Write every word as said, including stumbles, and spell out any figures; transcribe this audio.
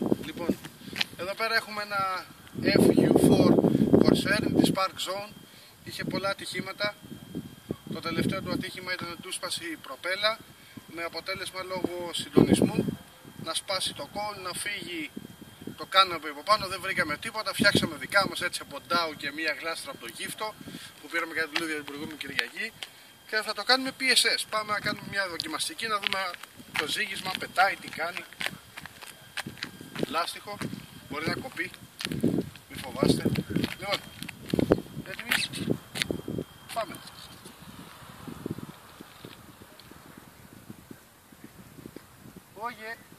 Λοιπόν, εδώ πέρα έχουμε ένα εφ γιου φορ Corsair της Park Zone. Είχε πολλά ατυχήματα. Το τελευταίο του ατύχημα ήταν ότι του σπάσει η προπέλα, με αποτέλεσμα λόγω συντονισμού να σπάσει το κόλ, να φύγει το κάνοπι από πάνω. Δεν βρήκαμε τίποτα, φτιάξαμε δικά μας έτσι από ντάου και μία γλάστρα από το γύφτο που πήραμε για τη λούδια την προηγούμενη Κυριακή, και θα το κάνουμε πι ες ες. Πάμε να κάνουμε μια δοκιμαστική, να δούμε το ζύγισμα πετάει, τι κάνει. Λάστιχο, μπορεί να κοπεί, μη φοβάστε. Λοιπόν, έτοιμοι, πάμε. Oh yeah.